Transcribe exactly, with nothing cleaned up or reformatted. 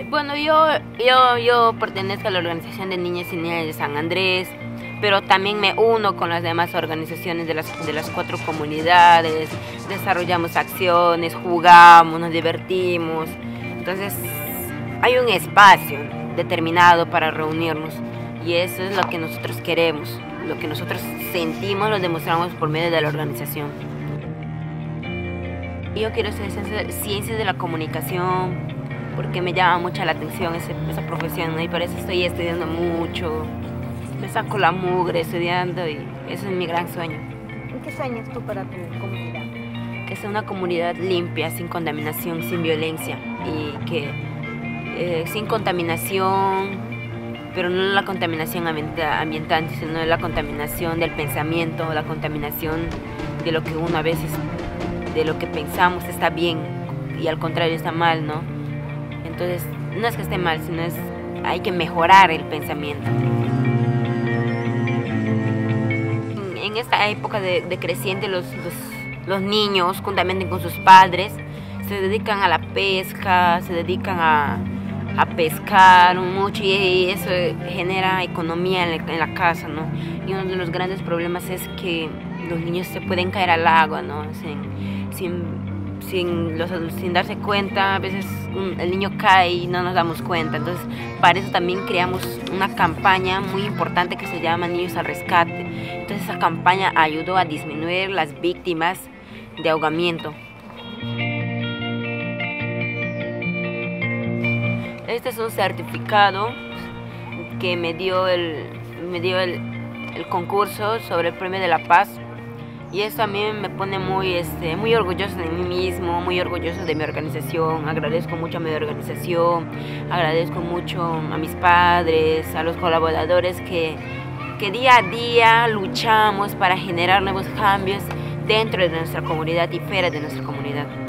Bueno, yo, yo, yo pertenezco a la Organización de Niñas y Niñas de San Andrés, pero también me uno con las demás organizaciones de las, de las cuatro comunidades, desarrollamos acciones, jugamos, nos divertimos. Entonces, hay un espacio determinado para reunirnos y eso es lo que nosotros queremos, lo que nosotros sentimos lo demostramos por medio de la organización. Yo quiero estudiar ciencias de la comunicación porque me llama mucho la atención ese, esa profesión, ¿no? Y por eso estoy estudiando mucho, me saco la mugre estudiando y ese es mi gran sueño. ¿Qué sueñas tú para tu comunidad? Que sea una comunidad limpia, sin contaminación, sin violencia y que eh, sin contaminación, pero no la contaminación ambiental, sino la contaminación del pensamiento, la contaminación de lo que uno a veces, de lo que pensamos está bien y al contrario está mal, ¿no? Entonces, no es que esté mal, sino es hay que mejorar el pensamiento. En esta época de, de creciente, los, los, los niños, juntamente con sus padres, se dedican a la pesca, se dedican a, a pescar mucho y eso genera economía en la, en la casa, ¿no? Y uno de los grandes problemas es que los niños se pueden caer al agua, ¿no? Sin, sin, sin, los, sin darse cuenta, a veces un, el niño cae y no nos damos cuenta. Entonces, para eso también creamos una campaña muy importante que se llama Niños al Rescate. Entonces, esa campaña ayudó a disminuir las víctimas de ahogamiento. Este es un certificado que me dio el, me dio el, el concurso sobre el Premio de la Paz. Y eso a mí me pone muy, este, muy orgulloso de mí mismo, muy orgulloso de mi organización. Agradezco mucho a mi organización, agradezco mucho a mis padres, a los colaboradores que, que día a día luchamos para generar nuevos cambios dentro de nuestra comunidad y fuera de nuestra comunidad.